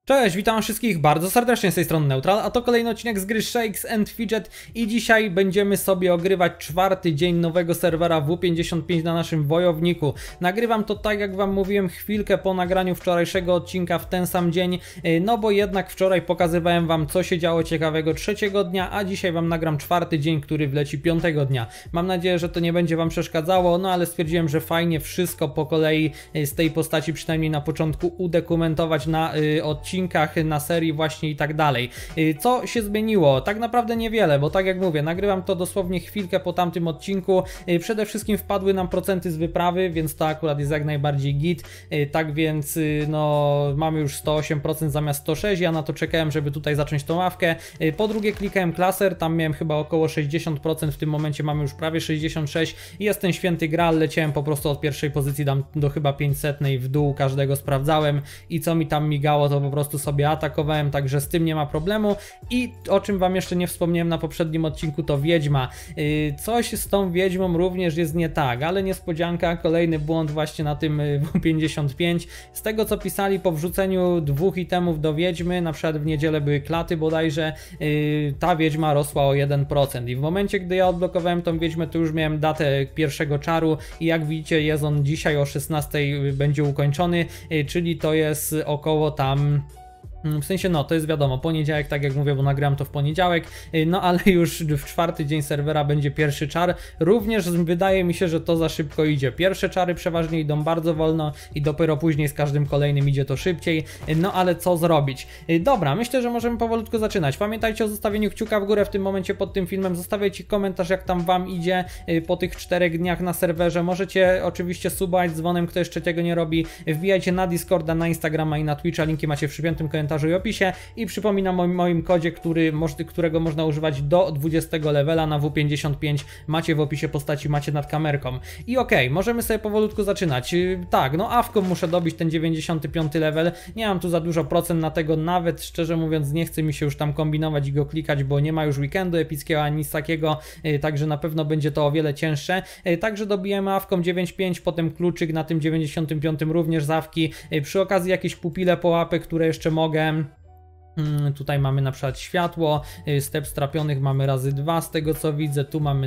Cześć, witam wszystkich bardzo serdecznie z tej strony Neutral, a to kolejny odcinek z gry Shakes & Fidget i dzisiaj będziemy sobie ogrywać czwarty dzień nowego serwera W55 na naszym wojowniku. Nagrywam to tak jak wam mówiłem chwilkę po nagraniu wczorajszego odcinka w ten sam dzień, no bo jednak wczoraj pokazywałem wam co się działo ciekawego trzeciego dnia, a dzisiaj wam nagram czwarty dzień, który wleci piątego dnia. Mam nadzieję, że to nie będzie wam przeszkadzało, no ale stwierdziłem, że fajnie wszystko po kolei z tej postaci przynajmniej na początku udokumentować na odcinku, na serii właśnie i tak dalej. Co się zmieniło? Tak naprawdę niewiele, bo tak jak mówię, nagrywam to dosłownie chwilkę po tamtym odcinku. Przede wszystkim wpadły nam procenty z wyprawy, więc to akurat jest jak najbardziej git. Tak więc no mamy już 108% zamiast 106. Ja na to czekałem, żeby tutaj zacząć tą ławkę. Po drugie klikałem klaser, tam miałem chyba około 60%, w tym momencie mamy już prawie 66%. Jest ten święty graal, leciałem po prostu od pierwszej pozycji tam do chyba 500 w dół, każdego sprawdzałem i co mi tam migało, to po prostu sobie atakowałem, także z tym nie ma problemu. I o czym wam jeszcze nie wspomniałem na poprzednim odcinku, to wiedźma. Coś z tą wiedźmą również jest nie tak, ale niespodzianka, kolejny błąd właśnie na tym W55. Z tego co pisali, po wrzuceniu 2 itemów do wiedźmy, na przykład w niedzielę były klaty bodajże, ta wiedźma rosła o 1% i w momencie gdy ja odblokowałem tą wiedźmę, to już miałem datę pierwszego czaru i jak widzicie jest on dzisiaj o 16 będzie ukończony, czyli to jest około tam... W sensie no, to jest wiadomo, poniedziałek, tak jak mówię, bo nagrałem to w poniedziałek, no ale już w czwarty dzień serwera będzie pierwszy czar. Również wydaje mi się, że to za szybko idzie. Pierwsze czary przeważnie idą bardzo wolno i dopiero później z każdym kolejnym idzie to szybciej. No ale co zrobić? Dobra, myślę, że możemy powolutku zaczynać. Pamiętajcie o zostawieniu kciuka w górę w tym momencie pod tym filmem. Zostawiajcie komentarz, jak tam wam idzie po tych 4 dniach na serwerze. Możecie oczywiście subać dzwonem, kto jeszcze tego nie robi. Wbijajcie na Discorda, na Instagrama i na Twitcha. Linki macie w przypiętym komentarzu i opisie i przypominam o moim kodzie, którego można używać do 20 levela na W55, macie w opisie postaci, macie nad kamerką. I okej, możemy sobie powolutku zaczynać. Tak, no awką muszę dobić ten 95 level, nie mam tu za dużo procent na tego, nawet szczerze mówiąc nie chce mi się już tam kombinować i go klikać, bo nie ma już weekendu epickiego ani nic takiego, także na pewno będzie to o wiele cięższe. Także dobijemy awką 9.5, potem kluczyk na tym 95 również z awki, przy okazji jakieś pupile po łapy, które jeszcze mogę. Tutaj mamy na przykład światło, step strapionych mamy razy 2 z tego co widzę, tu mamy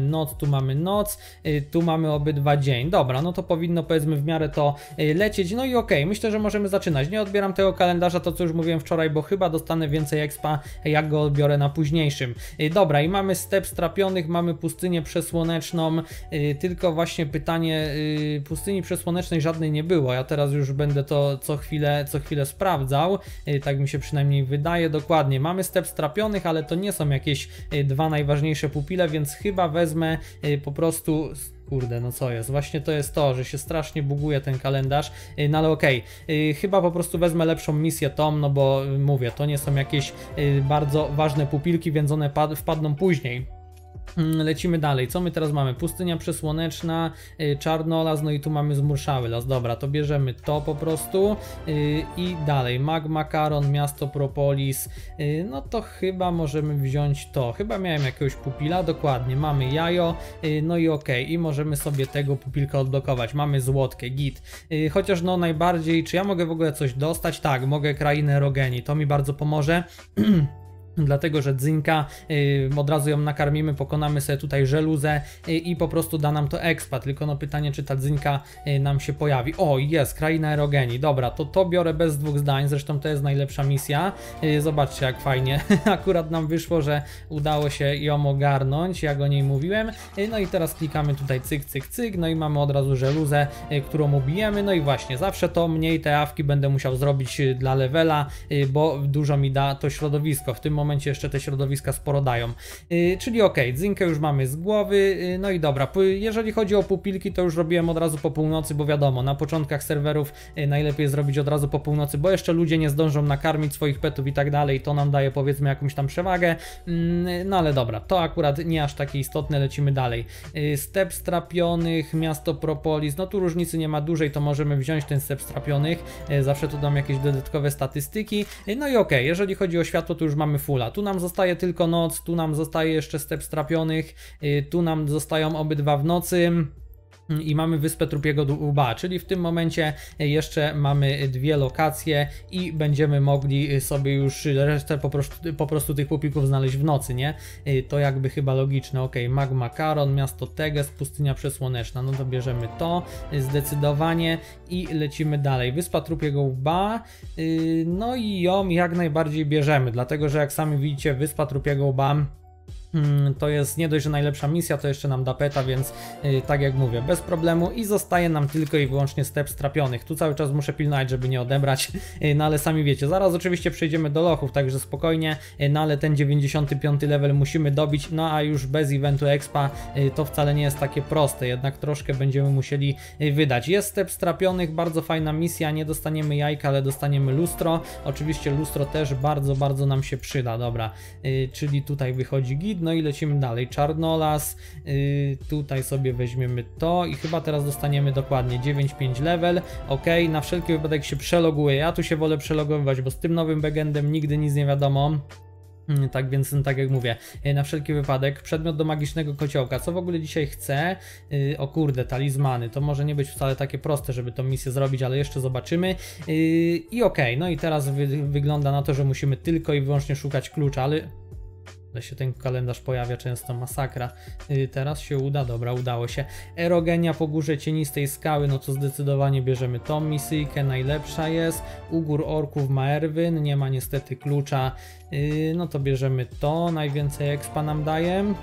noc, tu mamy obydwa dzień. Dobra, no to powinno powiedzmy w miarę to lecieć, no i okej, myślę, że możemy zaczynać. Nie odbieram tego kalendarza, to co już mówiłem wczoraj, bo chyba dostanę więcej expa, jak go odbiorę na późniejszym. Dobra, i mamy step strapionych, mamy pustynię przesłoneczną, tylko właśnie pytanie, pustyni przesłonecznej żadnej nie było, ja teraz już będę to co chwilę sprawdzał, tak mi się przynajmniej wydaje. Dokładnie, mamy step strapionych, ale to nie są jakieś dwa najważniejsze pupile, więc chyba wezmę po prostu... Kurde, no co jest? Właśnie to jest to, że się strasznie buguje ten kalendarz, no ale okej, chyba po prostu wezmę lepszą misję tą, no bo mówię, to nie są jakieś bardzo ważne pupilki, więc one wpadną później. Lecimy dalej, co my teraz mamy? Pustynia przesłoneczna, czarnolas, no i tu mamy zmurszały las. Dobra, to bierzemy to po prostu i dalej, magma Karon, miasto Propolis, no to chyba możemy wziąć to, chyba miałem jakiegoś pupila, dokładnie, mamy jajo, no i okej, i możemy sobie tego pupilka odblokować, mamy złotkę, git, chociaż no najbardziej, czy ja mogę w ogóle coś dostać? Tak, mogę krainę Rogeni, to mi bardzo pomoże. Dlatego, że dzynka, od razu ją nakarmimy, pokonamy sobie tutaj żeluzę i po prostu da nam to expa, tylko no pytanie, czy ta dzynka nam się pojawi. O, jest, kraina erogenii, dobra, to biorę bez dwóch zdań, zresztą to jest najlepsza misja, zobaczcie jak fajnie, akurat nam wyszło, że udało się ją ogarnąć, jak o niej mówiłem, no i teraz klikamy tutaj cyk, cyk, cyk, no i mamy od razu żeluzę, którą ubijemy, no i właśnie, zawsze to mniej te awki będę musiał zrobić dla levela, bo dużo mi da to środowisko, w tym momencie jeszcze te środowiska sporo dają. Czyli okej, dzynkę już mamy z głowy, no i dobra, jeżeli chodzi o pupilki, to już robiłem od razu po północy, bo wiadomo, na początkach serwerów najlepiej zrobić od razu po północy, bo jeszcze ludzie nie zdążą nakarmić swoich petów i tak dalej, to nam daje powiedzmy jakąś tam przewagę, no ale dobra, to akurat nie aż takie istotne, lecimy dalej. Step strapionych, miasto Propolis, no tu różnicy nie ma dużej, to możemy wziąć ten step strapionych, zawsze tu dam jakieś dodatkowe statystyki, no i okej, jeżeli chodzi o światło, to już mamy full. Tu nam zostaje tylko noc, tu nam zostaje jeszcze step strapionych, tu nam zostają obydwa w nocy. i mamy wyspę Trupiego Łba, czyli w tym momencie jeszcze mamy 2 lokacje i będziemy mogli sobie już resztę po prostu tych pupików znaleźć w nocy, nie? To jakby chyba logiczne. Ok, Magma Caron, miasto Teges, pustynia przesłoneczna, no to bierzemy to zdecydowanie i lecimy dalej. Wyspa Trupiego Łba, no i ją jak najbardziej bierzemy, dlatego że jak sami widzicie, Wyspa Trupiego Łba to jest nie dość, że najlepsza misja, to jeszcze nam da peta, więc tak jak mówię, bez problemu i zostaje nam tylko i wyłącznie step strapionych. Tu cały czas muszę pilnować, żeby nie odebrać, no ale sami wiecie, zaraz oczywiście przejdziemy do lochów, także spokojnie, no ale ten 95 level musimy dobić, no a już bez eventu expa to wcale nie jest takie proste, jednak troszkę będziemy musieli wydać. Jest step strapionych, bardzo fajna misja, nie dostaniemy jajka, ale dostaniemy lustro, oczywiście lustro też bardzo nam się przyda, dobra, czyli tutaj wychodzi git. No i lecimy dalej, Czarnolas, tutaj sobie weźmiemy to i chyba teraz dostaniemy dokładnie 9,5 level, ok, na wszelki wypadek się przeloguję, ja tu się wolę przelogowywać, bo z tym nowym backendem nigdy nic nie wiadomo. Tak więc, tak jak mówię, na wszelki wypadek, przedmiot do magicznego kociołka, co w ogóle dzisiaj chcę, o kurde, talizmany, to może nie być wcale takie proste, żeby tą misję zrobić, ale jeszcze zobaczymy i okej, no i teraz wygląda na to, że musimy tylko i wyłącznie szukać klucza, ale się ten kalendarz pojawia często, masakra. Teraz się uda, dobra, udało się. Erogenia po górze cienistej skały, no to zdecydowanie bierzemy tą misyjkę, najlepsza jest. Ugór orków Maerwyn, nie ma niestety klucza, no to bierzemy to, najwięcej expa nam daje.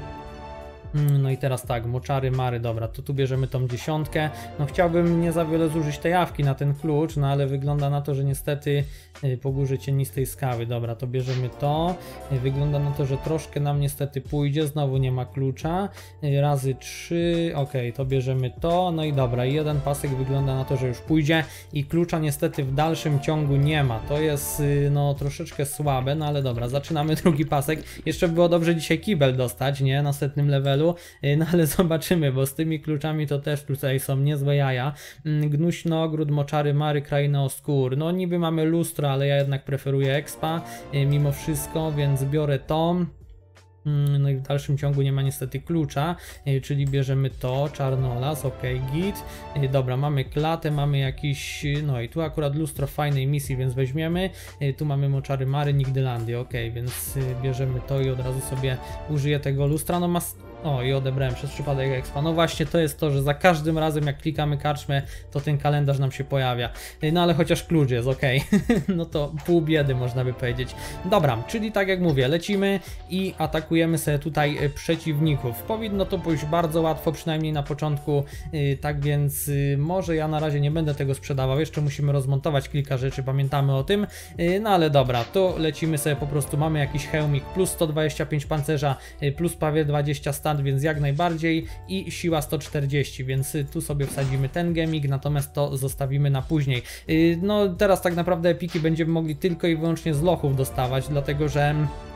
No i teraz tak, moczary mary, dobra, to tu bierzemy tą 10. No chciałbym nie za wiele zużyć tej jawki na ten klucz, no ale wygląda na to, że niestety po górze cienistej skały, dobra, to bierzemy to. Wygląda na to, że troszkę nam niestety pójdzie, znowu nie ma klucza. Razy 3, ok, to bierzemy to, no i dobra, jeden pasek wygląda na to, że już pójdzie i klucza niestety w dalszym ciągu nie ma. To jest no troszeczkę słabe, no ale dobra, zaczynamy drugi pasek. Jeszcze było dobrze dzisiaj kibel dostać, nie, na setnym levelu. No ale zobaczymy, bo z tymi kluczami to też tutaj są niezłe jaja. Gnuśny ogród, moczary mary, kraina oskór. No niby mamy lustro, ale ja jednak preferuję expa mimo wszystko, więc biorę to. No i w dalszym ciągu nie ma niestety klucza, czyli bierzemy to, Czarnolas, ok, git. Dobra, mamy klatę, mamy jakiś, no i tu akurat lustro fajnej misji, więc weźmiemy. Tu mamy moczary mary, Nigdylandię, ok, więc bierzemy to i od razu sobie użyję tego lustra. No o, i odebrałem przez przypadek expa. No właśnie, to jest to, że za każdym razem jak klikamy karczmę, to ten kalendarz nam się pojawia. No ale chociaż klucz jest, ok. No to pół biedy można by powiedzieć. Dobra, czyli tak jak mówię, lecimy i atakujemy sobie tutaj przeciwników. Powinno to pójść bardzo łatwo, przynajmniej na początku. Tak więc może ja na razie nie będę tego sprzedawał. Jeszcze musimy rozmontować kilka rzeczy, pamiętamy o tym. No ale dobra, to lecimy sobie po prostu. Mamy jakiś hełmik, plus 125 pancerza, plus prawie 20 stat, więc jak najbardziej i siła 140, więc tu sobie wsadzimy ten gemik, natomiast to zostawimy na później. No teraz tak naprawdę epiki będziemy mogli tylko i wyłącznie z lochów dostawać, dlatego że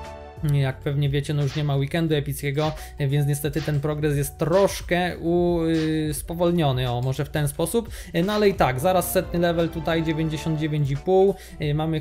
jak pewnie wiecie, no już nie ma weekendu epickiego, więc niestety ten progres jest troszkę spowolniony, o może w ten sposób, no ale i tak, zaraz setny level tutaj 99,5, mamy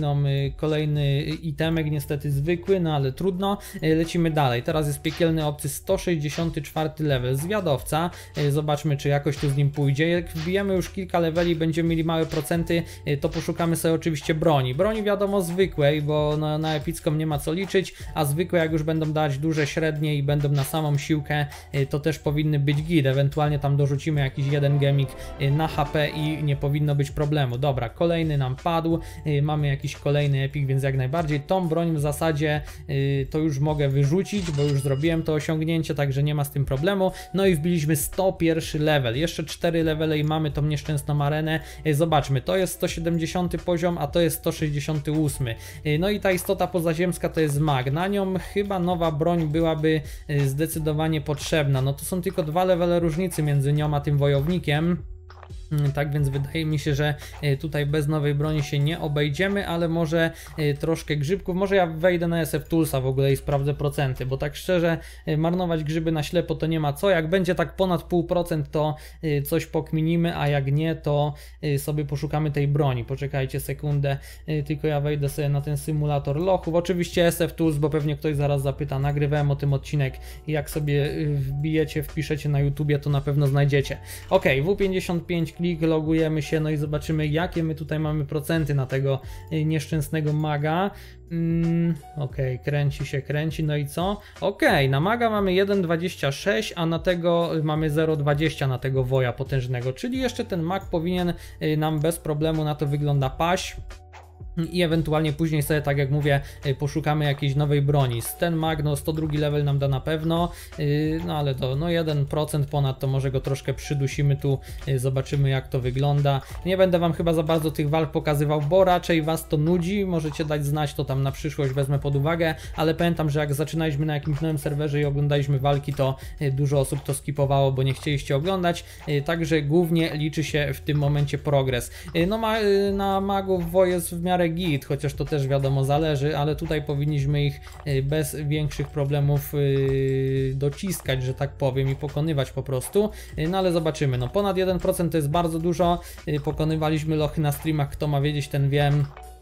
kolejny itemek, niestety zwykły, no ale trudno, lecimy dalej. Teraz jest piekielny obcy 164 level, zwiadowca, zobaczmy czy jakoś tu z nim pójdzie. Jak wbijemy już kilka leveli, będziemy mieli małe procenty, to poszukamy sobie oczywiście broni wiadomo zwykłej, bo na epicką nie ma co liczyć, a zwykłe jak już będą dawać duże, średnie i będą na samą siłkę, to też powinny być git, ewentualnie tam dorzucimy jakiś jeden gemik na HP i nie powinno być problemu. Dobra, kolejny nam padł, mamy jakiś kolejny epik, więc jak najbardziej tą broń w zasadzie to już mogę wyrzucić, bo już zrobiłem to osiągnięcie, także nie ma z tym problemu. No i wbiliśmy 101 level, jeszcze 4 levele i mamy tą nieszczęsną arenę. Zobaczmy, to jest 170 poziom, a to jest 168. No i ta istota pozaziemska to jest mag. Na nią chyba nowa broń byłaby zdecydowanie potrzebna. No to są tylko 2 levele różnicy między nią a tym wojownikiem. Tak więc wydaje mi się, że tutaj bez nowej broni się nie obejdziemy, ale może troszkę grzybków, może ja wejdę na SF Toolsa w ogóle i sprawdzę procenty, bo tak szczerze marnować grzyby na ślepo to nie ma co, jak będzie tak ponad 0,5% to coś pokminimy, a jak nie to sobie poszukamy tej broni. Poczekajcie sekundę, tylko ja wejdę sobie na ten symulator lochów, oczywiście SF Tools, bo pewnie ktoś zaraz zapyta, nagrywałem o tym odcinek i jak sobie wbijecie, wpiszecie na YouTubie, to na pewno znajdziecie. Ok, W55 klik, logujemy się, no i zobaczymy jakie my tutaj mamy procenty na tego nieszczęsnego maga. Ok, kręci, no i co? Ok, na maga mamy 1,26, a na tego mamy 0,20 na tego woja potężnego, czyli jeszcze ten mag powinien nam bez problemu, na to wygląda, paść. I ewentualnie później sobie, tak jak mówię, poszukamy jakiejś nowej broni. Ten mag, no 102 level nam da na pewno, no ale to no 1% ponad, to może go troszkę przydusimy tu, zobaczymy jak to wygląda. Nie będę wam chyba za bardzo tych walk pokazywał, bo raczej was to nudzi, możecie dać znać, to tam na przyszłość wezmę pod uwagę, ale pamiętam, że jak zaczynaliśmy na jakimś nowym serwerze i oglądaliśmy walki, to dużo osób to skipowało, bo nie chcieliście oglądać, także głównie liczy się w tym momencie progres. No na magów WoE jest w miarę git, chociaż to też wiadomo zależy, ale tutaj powinniśmy ich bez większych problemów dociskać, że tak powiem, i pokonywać po prostu, no ale zobaczymy, no ponad 1% to jest bardzo dużo, pokonywaliśmy lochy na streamach, kto ma wiedzieć, ten wiem.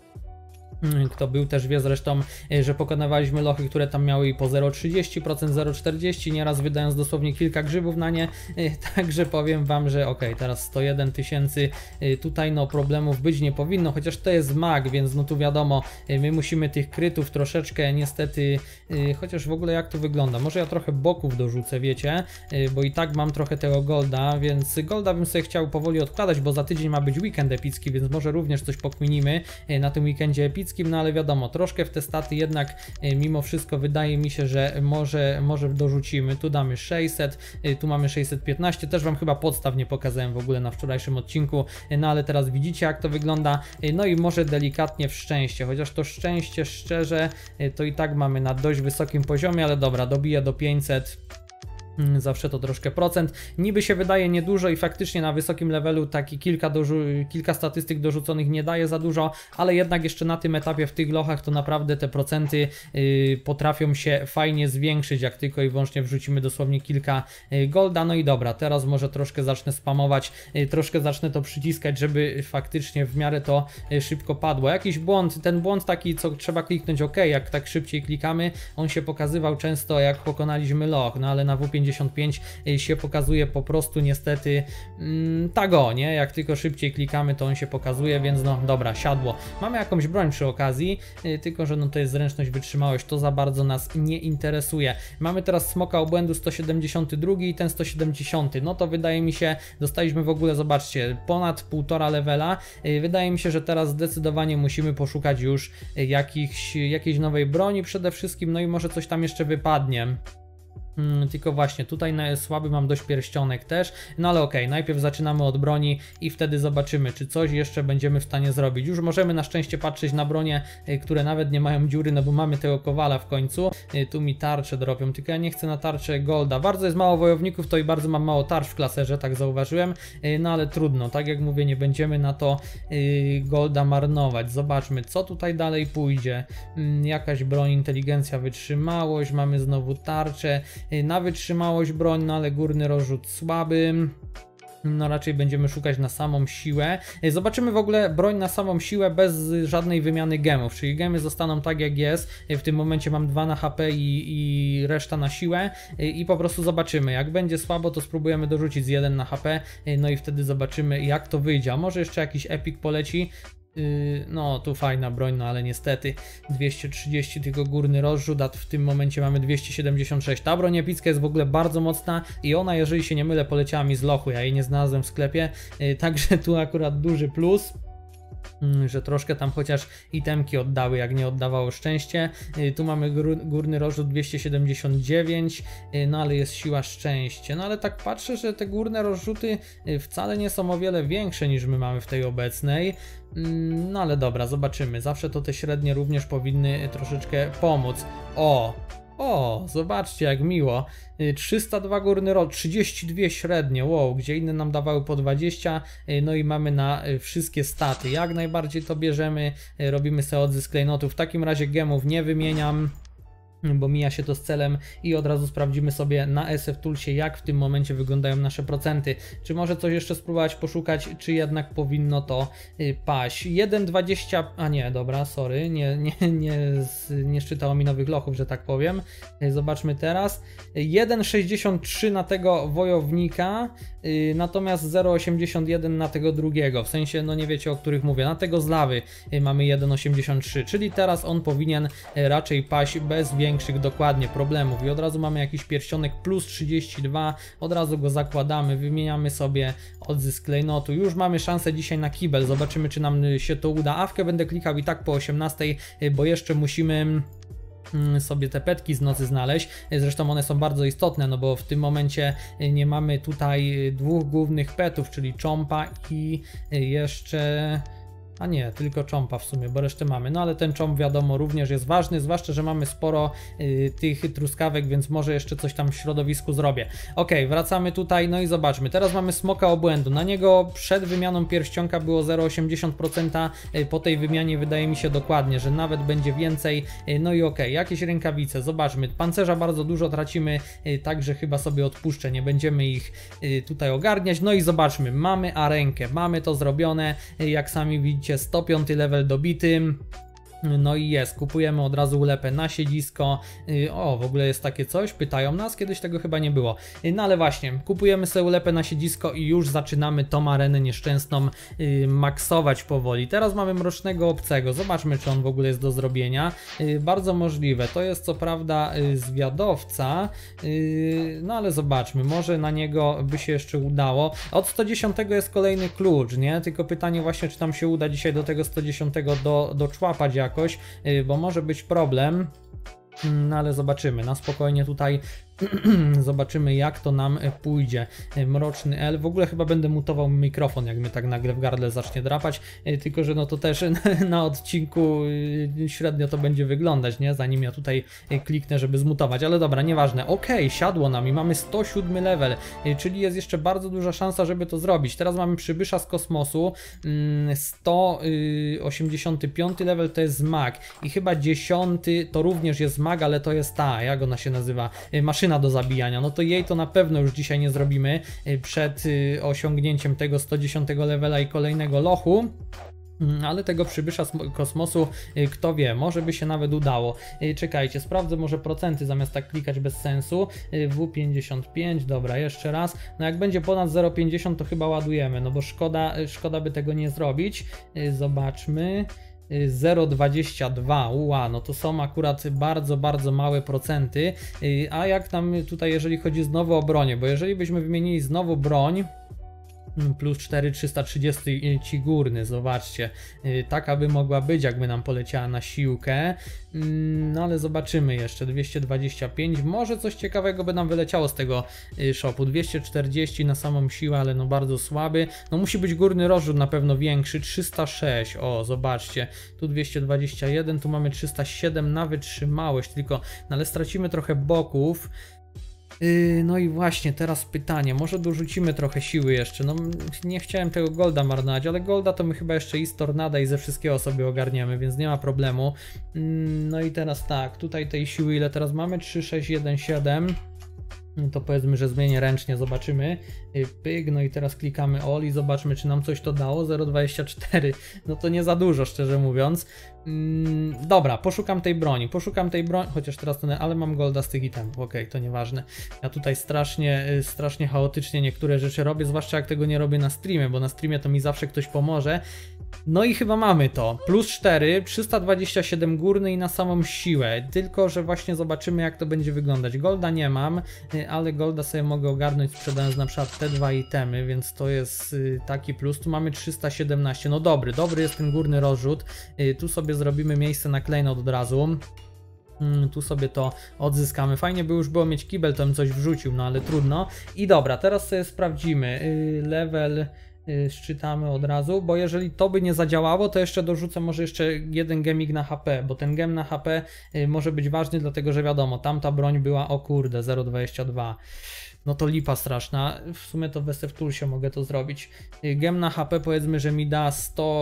Kto był też wie zresztą, że pokonywaliśmy lochy, które tam miały i po 0,30%, 0,40%, nieraz wydając dosłownie kilka grzybów na nie, także powiem wam, że ok, teraz 101 tysięcy, tutaj no problemów być nie powinno, chociaż to jest mag, więc no tu wiadomo, my musimy tych krytów troszeczkę niestety, chociaż w ogóle jak to wygląda, może ja trochę boków dorzucę, wiecie, bo i tak mam trochę tego golda, więc golda bym sobie chciał powoli odkładać, bo za tydzień ma być weekend epicki, więc może również coś pokminimy na tym weekendzie epickim. No ale wiadomo, troszkę w te staty jednak mimo wszystko wydaje mi się, że może dorzucimy. Tu damy 600, tu mamy 615, też wam chyba podstaw nie pokazałem w ogóle na wczorajszym odcinku, no ale teraz widzicie jak to wygląda, no i może delikatnie w szczęście, chociaż to szczęście szczerze to i tak mamy na dość wysokim poziomie, ale dobra, dobiję do 500. Zawsze to troszkę procent, niby się wydaje niedużo i faktycznie na wysokim levelu taki kilka statystyk dorzuconych nie daje za dużo, ale jednak jeszcze na tym etapie w tych lochach to naprawdę te procenty potrafią się fajnie zwiększyć, jak tylko i wyłącznie wrzucimy dosłownie kilka golda. No i dobra, teraz może troszkę zacznę spamować, troszkę zacznę to przyciskać, żeby faktycznie w miarę to szybko padło. Jakiś błąd, ten błąd taki, co trzeba kliknąć OK, jak tak szybciej klikamy, on się pokazywał często jak pokonaliśmy loch, no ale na W55 się pokazuje po prostu niestety nie? Jak tylko szybciej klikamy, to on się pokazuje, więc no dobra, siadło. Mamy jakąś broń przy okazji, tylko że no to jest zręczność, wytrzymałość, to za bardzo nas nie interesuje. Mamy teraz smoka obłędu 172 i ten 170, no to wydaje mi się, dostaliśmy w ogóle, zobaczcie, ponad 1,5 levela. Wydaje mi się, że teraz zdecydowanie musimy poszukać już jakiejś nowej broni przede wszystkim, no i może coś tam jeszcze wypadnie. Tylko właśnie tutaj słaby mam dość pierścionek też, no ale okej, najpierw zaczynamy od broni i wtedy zobaczymy, czy coś jeszcze będziemy w stanie zrobić. Już możemy na szczęście patrzeć na bronie, które nawet nie mają dziury, no bo mamy tego kowala w końcu. Tu mi tarcze dropią, tylko ja nie chcę na tarczę golda. Bardzo jest mało wojowników, to i bardzo mam mało tarcz w klaserze, tak zauważyłem, no ale trudno, tak jak mówię, nie będziemy na to golda marnować. Zobaczmy, co tutaj dalej pójdzie. Jakaś broń, inteligencja, wytrzymałość, mamy znowu tarczę. Na wytrzymałość broń, no ale górny rozrzut słaby. No raczej będziemy szukać na samą siłę. Zobaczymy w ogóle broń na samą siłę bez żadnej wymiany gemów, czyli gemy zostaną tak jak jest. W tym momencie mam 2 na HP i reszta na siłę i po prostu zobaczymy. Jak będzie słabo, to spróbujemy dorzucić z 1 na HP, no i wtedy zobaczymy jak to wyjdzie. A może jeszcze jakiś epic poleci. No tu fajna broń, no ale niestety 230 tylko górny rozrzut, a w tym momencie mamy 276. Ta broń epicka jest w ogóle bardzo mocna i ona, jeżeli się nie mylę, poleciała mi z lochu, ja jej nie znalazłem w sklepie, także tu akurat duży plus. Że troszkę tam chociaż itemki oddały, jak nie oddawało szczęście. Tu mamy górny rozrzut 279, no ale jest siła szczęście. No ale tak patrzę, że te górne rozrzuty wcale nie są o wiele większe niż my mamy w tej obecnej. No ale dobra, zobaczymy. Zawsze to te średnie również powinny troszeczkę pomóc. O! O, zobaczcie jak miło. 302 górny roll, 32 średnie, wow, gdzie inne nam dawały po 20, no i mamy na wszystkie staty. Jak najbardziej to bierzemy, robimy sobie odzysk klejnotów. W takim razie gemów nie wymieniam, bo mija się to z celem i od razu sprawdzimy sobie na SF Toolsie, jak w tym momencie wyglądają nasze procenty. Czy może coś jeszcze spróbować poszukać, czy jednak powinno to paść. 1,20, a nie, dobra, sorry, nie szczytało mi nowych lochów, że tak powiem. Zobaczmy teraz. 1,63 na tego wojownika, natomiast 0,81 na tego drugiego, w sensie, no nie wiecie o których mówię, na tego z lawy mamy 1,83, czyli teraz on powinien raczej paść bez większych dokładnie problemów i od razu mamy jakiś pierścionek plus 32, od razu go zakładamy, wymieniamy sobie odzysk klejnotu, już mamy szansę dzisiaj na kibel, zobaczymy czy nam się to uda. Awkę będę klikał i tak po 18, bo jeszcze musimy sobie te petki z nocy znaleźć, zresztą one są bardzo istotne, no bo w tym momencie nie mamy tutaj dwóch głównych petów, czyli czompa i jeszcze... A nie, tylko czompa w sumie, bo resztę mamy. No ale ten czomp wiadomo również jest ważny, zwłaszcza, że mamy sporo tych truskawek, więc może jeszcze coś tam w środowisku zrobię. Ok, wracamy tutaj, no i zobaczmy. Teraz mamy smoka obłędu. Na niego przed wymianą pierścionka było 0,80%. Po tej wymianie wydaje mi się dokładnie, że nawet będzie więcej. No i ok, jakieś rękawice, zobaczmy. Pancerza bardzo dużo tracimy, także chyba sobie odpuszczę, nie będziemy ich tutaj ogarniać. No i zobaczmy, mamy arenkę, mamy to zrobione, jak sami widzicie. 105 level dobity. No i jest, kupujemy od razu ulepę na siedzisko. O, w ogóle jest takie coś, pytają nas, kiedyś tego chyba nie było. No ale właśnie, kupujemy sobie ulepę na siedzisko i już zaczynamy tą arenę nieszczęsną maksować powoli. Teraz mamy mrocznego obcego, zobaczmy czy on w ogóle jest do zrobienia. Bardzo możliwe, to jest co prawda zwiadowca, no ale zobaczmy, może na niego by się jeszcze udało. Od 110 jest kolejny klucz, nie? Tylko pytanie właśnie, czy tam się uda dzisiaj do tego 110 doczłapać jakoś, bo może być problem, no ale zobaczymy, na spokojnie tutaj zobaczymy jak to nam pójdzie. Mroczny L, w ogóle chyba będę mutował mikrofon, jak mnie tak nagle w gardle zacznie drapać, tylko że no to też na odcinku średnio to będzie wyglądać, nie? Zanim ja tutaj kliknę, żeby zmutować, ale dobra, nieważne. Ok, siadło nam i mamy 107 level, czyli jest jeszcze bardzo duża szansa, żeby to zrobić. Teraz mamy przybysza z kosmosu, 185 level to jest zmag i chyba 10 to również jest zmag, ale to jest ta, jak ona się nazywa, maszyna do zabijania, no to jej to na pewno już dzisiaj nie zrobimy przed osiągnięciem tego 110 levela i kolejnego lochu. Ale tego przybysza z kosmosu, kto wie, może by się nawet udało. Czekajcie, sprawdzę może procenty zamiast tak klikać bez sensu. W55, dobra, jeszcze raz. No jak będzie ponad 0,50 to chyba ładujemy, no bo szkoda by tego nie zrobić. Zobaczmy. 0,22, uła, no to są akurat bardzo małe procenty. A jak tam tutaj, jeżeli chodzi znowu o bronię, bo jeżeli byśmy wymienili znowu broń, plus 4, 330 ci górny, zobaczcie, taka by mogła być, jakby nam poleciała na siłkę, no ale zobaczymy jeszcze, 225, może coś ciekawego by nam wyleciało z tego shopu, 240 na samą siłę, ale no bardzo słaby, no musi być górny rozrzut na pewno większy, 306, o zobaczcie, tu 221, tu mamy 307 na wytrzymałość, tylko, no ale stracimy trochę boków. No i właśnie teraz pytanie, może dorzucimy trochę siły jeszcze, no nie chciałem tego golda marnować, ale golda to my chyba jeszcze i z tornada i ze wszystkiego sobie ogarniemy, więc nie ma problemu. No i teraz tak, tutaj tej siły ile teraz mamy? 3, 6, 1, 7. To powiedzmy, że zmienię ręcznie, zobaczymy. Pyk, no i teraz klikamy all i zobaczmy, czy nam coś to dało. 0,24, no to nie za dużo, szczerze mówiąc. Dobra, poszukam tej broni, chociaż teraz to nie, ale mam golda z tych itemów, okej, to nieważne. Ja tutaj strasznie chaotycznie niektóre rzeczy robię, zwłaszcza jak tego nie robię na streamie, bo na streamie to mi zawsze ktoś pomoże. No i chyba mamy to, plus 4, 327 górny i na samą siłę, tylko że właśnie zobaczymy jak to będzie wyglądać. Golda nie mam, ale golda sobie mogę ogarnąć sprzedając na przykład te dwa itemy, więc to jest taki plus. Tu mamy 317, no dobry jest ten górny rozrzut, tu sobie zrobimy miejsce na klejnot od razu. Tu sobie to odzyskamy. Fajnie by już było mieć kibel, to bym coś wrzucił, no ale trudno. I dobra, teraz sobie sprawdzimy level Szczytamy od razu, bo jeżeli to by nie zadziałało, to jeszcze dorzucę może jeszcze jeden gemik na HP, bo ten gem na HP może być ważny, dlatego że wiadomo, tamta broń była, o kurde, 0,22. No to lipa straszna, w sumie to w SF Toolsie mogę to zrobić. Gem na HP powiedzmy, że mi da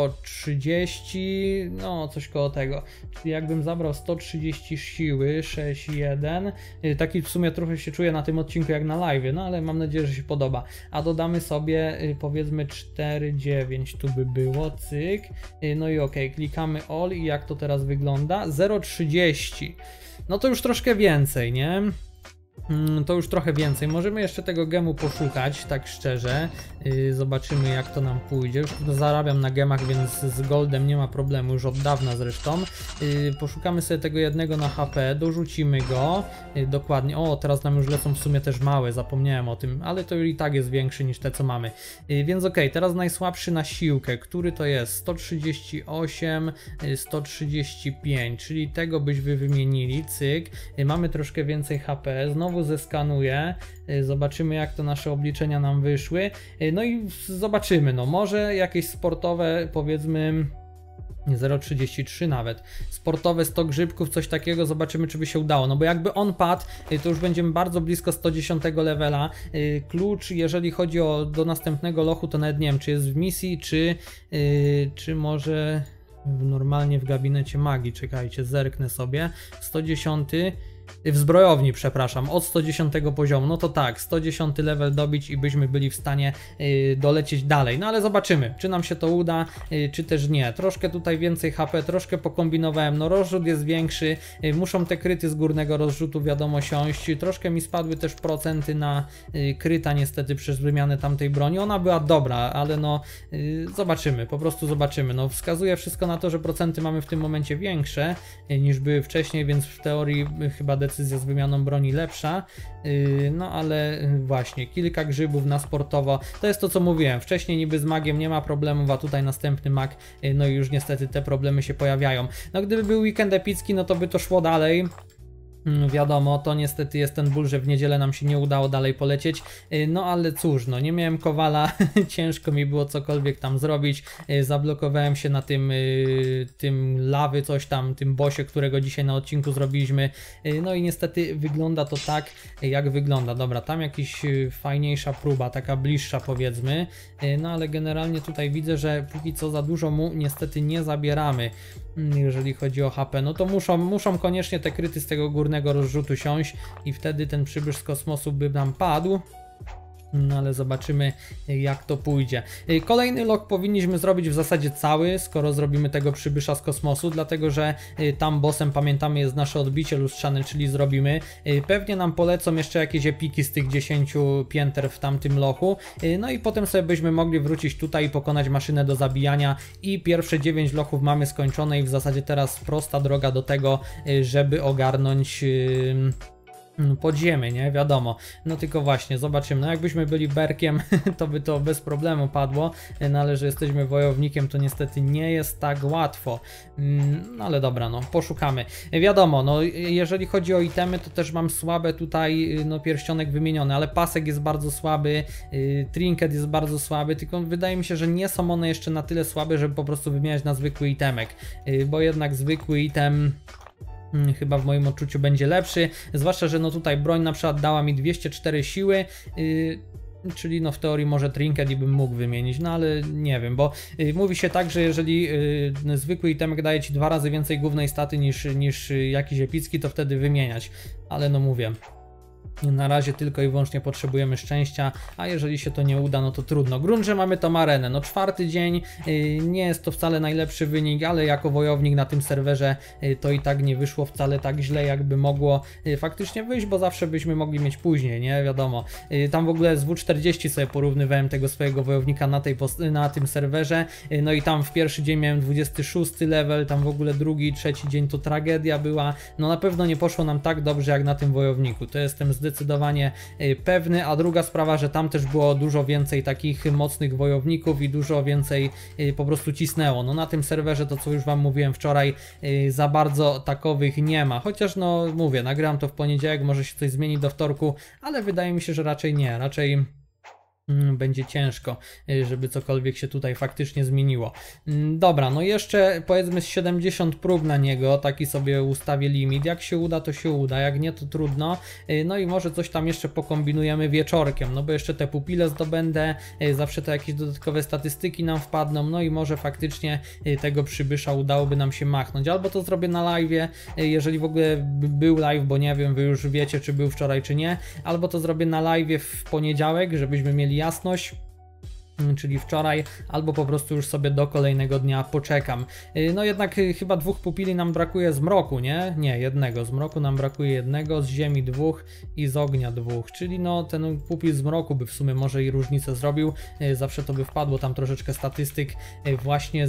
130, no coś koło tego. Czyli jakbym zabrał 130 siły, 6,1, taki w sumie trochę się czuję na tym odcinku jak na live, no ale mam nadzieję, że się podoba. A dodamy sobie powiedzmy 4,9 tu by było, cyk. No i ok, klikamy all i jak to teraz wygląda? 0,30. No to już troszkę więcej, nie? To już trochę więcej. Możemy jeszcze tego gemu poszukać, tak szczerze. Zobaczymy jak to nam pójdzie. Już tu zarabiam na gemach, więc z goldem nie ma problemu, już od dawna zresztą. Poszukamy sobie tego jednego na HP, dorzucimy go. Dokładnie. O, teraz nam już lecą w sumie też małe, zapomniałem o tym, ale to i tak jest większy niż te co mamy. Więc ok, teraz najsłabszy na siłkę. Który to jest? 138, 135, czyli tego byśmy wymienili, cyk. Mamy troszkę więcej HP, znowu zeskanuję, zobaczymy jak to nasze obliczenia nam wyszły, no i zobaczymy, no może jakieś sportowe powiedzmy 0,33 nawet, sportowe 100 grzybków, coś takiego, zobaczymy czy by się udało, no bo jakby on padł, to już będziemy bardzo blisko 110 levela, klucz jeżeli chodzi do następnego lochu to nawet nie wiem czy jest w misji, czy może normalnie w gabinecie magii, czekajcie, zerknę sobie, 110 w zbrojowni, przepraszam, od 110 poziomu, no to tak, 110 level dobić i byśmy byli w stanie dolecieć dalej, no ale zobaczymy, czy nam się to uda, czy też nie. Troszkę tutaj więcej HP, troszkę pokombinowałem, no rozrzut jest większy, muszą te kryty z górnego rozrzutu wiadomo siąść, troszkę mi spadły też procenty na kryta niestety przez wymianę tamtej broni, ona była dobra, ale no zobaczymy, po prostu zobaczymy, no wskazuje wszystko na to, że procenty mamy w tym momencie większe niż były wcześniej, więc w teorii chyba decyzja z wymianą broni lepsza, no ale właśnie, kilka grzybów na sportowo, to jest to co mówiłem, wcześniej niby z magiem nie ma problemów, a tutaj następny mag, no i już niestety te problemy się pojawiają. No gdyby był weekend epicki, no to by to szło dalej. Wiadomo, to niestety jest ten ból, że w niedzielę nam się nie udało dalej polecieć, no ale cóż, no nie miałem kowala, ciężko mi było cokolwiek tam zrobić, zablokowałem się na tym lawy, coś tam, tym bossie, którego dzisiaj na odcinku zrobiliśmy, no i niestety wygląda to tak, jak wygląda. Dobra, tam jakiś fajniejsza próba, taka bliższa powiedzmy, no ale generalnie tutaj widzę, że póki co za dużo mu niestety nie zabieramy, jeżeli chodzi o HP, no to muszą koniecznie te kryty z tego górnego rozrzutu siąść i wtedy ten przybysz z kosmosu by nam padł. No ale zobaczymy jak to pójdzie. Kolejny log powinniśmy zrobić w zasadzie cały, skoro zrobimy tego przybysza z kosmosu, dlatego że tam bossem pamiętamy jest nasze odbicie lustrzane, czyli zrobimy. Pewnie nam polecą jeszcze jakieś epiki z tych 10 pięter w tamtym lochu, no i potem sobie byśmy mogli wrócić tutaj i pokonać maszynę do zabijania i pierwsze 9 lochów mamy skończone i w zasadzie teraz prosta droga do tego, żeby ogarnąć podziemy, nie? Wiadomo. No tylko właśnie, zobaczymy. No jakbyśmy byli berkiem, to by to bez problemu padło, no ale że jesteśmy wojownikiem, to niestety nie jest tak łatwo. No ale dobra, no poszukamy. Wiadomo, no jeżeli chodzi o itemy, to też mam słabe tutaj, no pierścionek wymieniony, ale pasek jest bardzo słaby, trinket jest bardzo słaby, tylko wydaje mi się, że nie są one jeszcze na tyle słabe, żeby po prostu wymieniać na zwykły itemek, bo jednak zwykły item chyba w moim odczuciu będzie lepszy, zwłaszcza, że no tutaj broń na przykład dała mi 204 siły, czyli no w teorii może trinket i bym mógł wymienić, no ale nie wiem, bo mówi się tak, że jeżeli zwykły itemek daje ci 2 razy więcej głównej staty niż jakiś epicki, to wtedy wymieniać, ale no mówię. Na razie tylko i wyłącznie potrzebujemy szczęścia, a jeżeli się to nie uda, no to trudno. Grunt, że mamy tą arenę, no 4. dzień, nie jest to wcale najlepszy wynik, ale jako wojownik na tym serwerze to i tak nie wyszło wcale tak źle, jakby mogło faktycznie wyjść, bo zawsze byśmy mogli mieć później, nie wiadomo. Tam w ogóle z W40 sobie porównywałem tego swojego wojownika na tym serwerze, no i tam w pierwszy dzień miałem 26 level, tam w ogóle drugi, trzeci dzień to tragedia była, no na pewno nie poszło nam tak dobrze jak na tym wojowniku, to jestem zdecydowanie pewny, a druga sprawa, że tam też było dużo więcej takich mocnych wojowników i dużo więcej po prostu cisnęło. No na tym serwerze, to co już wam mówiłem wczoraj, za bardzo takowych nie ma, chociaż no mówię, nagrałem to w poniedziałek, może się coś zmieni do wtorku, ale wydaje mi się, że raczej nie, raczej Będzie ciężko, żeby cokolwiek się tutaj faktycznie zmieniło. Dobra, no jeszcze powiedzmy z 70 prób na niego, taki sobie ustawię limit. Jak się uda, to się uda, jak nie, to trudno. No i może coś tam jeszcze pokombinujemy wieczorkiem, no bo jeszcze te pupile zdobędę, zawsze to jakieś dodatkowe statystyki nam wpadną, no i może faktycznie tego przybysza udałoby nam się machnąć. Albo to zrobię na live'ie, jeżeli w ogóle był live, bo nie wiem, wy już wiecie, czy był wczoraj, czy nie. Albo to zrobię na live'ie w poniedziałek, żebyśmy mieli jasność, czyli wczoraj, albo po prostu już sobie do kolejnego dnia poczekam. No jednak chyba 2 pupili nam brakuje z mroku, nie? Nie, jednego. Z mroku nam brakuje jednego, z ziemi 2 i z ognia 2, czyli no ten pupil z mroku by w sumie może i różnicę zrobił. Zawsze to by wpadło tam troszeczkę statystyk właśnie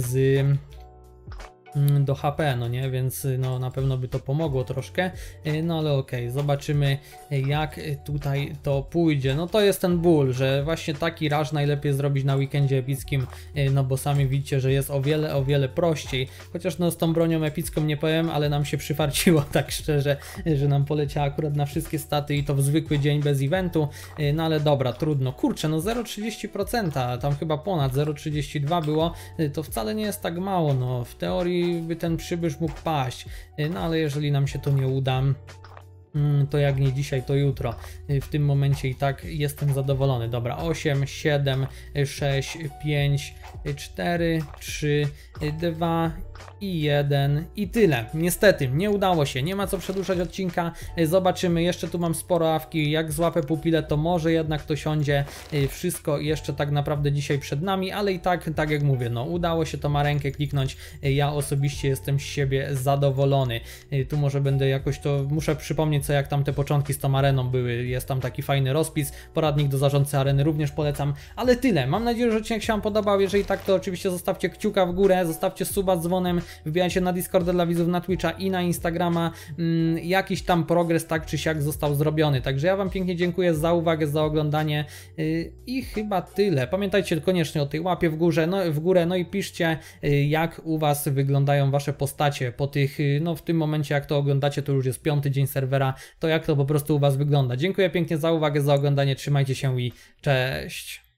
do HP, no nie, więc no na pewno by to pomogło troszkę, no ale okej, zobaczymy jak tutaj to pójdzie. No to jest ten ból, że właśnie taki rush najlepiej zrobić na weekendzie epickim, no bo sami widzicie, że jest o wiele prościej, chociaż no z tą bronią epicką nie powiem, ale nam się przyfarciło tak szczerze, że nam poleciała akurat na wszystkie staty i to w zwykły dzień bez eventu, no ale dobra, trudno, kurczę, no 0,30%, tam chyba ponad 0,32 było, to wcale nie jest tak mało, no w teorii by ten przybysz mógł paść, no ale jeżeli nam się to nie uda, to jak nie dzisiaj, to jutro. W tym momencie i tak jestem zadowolony. Dobra, 8, 7, 6, 5, 4, 3, 2 i 1 i tyle. Niestety, nie udało się, nie ma co przedłużać odcinka. Zobaczymy, jeszcze tu mam sporo awki, jak złapę pupilę, to może jednak to siądzie. Wszystko jeszcze tak naprawdę dzisiaj przed nami, ale i tak jak mówię, no udało się to ma rękę kliknąć. Ja osobiście jestem z siebie zadowolony. Tu może będę jakoś to, muszę przypomnieć co jak tam te początki z tą areną były, jest tam taki fajny rozpis, poradnik do zarządcy areny również polecam, ale tyle. Mam nadzieję, że odcinek się wam podobał, jeżeli tak, to oczywiście zostawcie kciuka w górę, zostawcie suba z dzwonem, wbijajcie na Discorda dla widzów, na Twitcha i na Instagrama. Jakiś tam progres tak czy siak został zrobiony, także ja wam pięknie dziękuję za uwagę, za oglądanie i chyba tyle. Pamiętajcie koniecznie o tej łapie w górę, no i piszcie jak u was wyglądają wasze postacie po tych, no w tym momencie jak to oglądacie, to już jest 5. dzień serwera, to jak to po prostu u was wygląda. Dziękuję pięknie za uwagę, za oglądanie, trzymajcie się i cześć!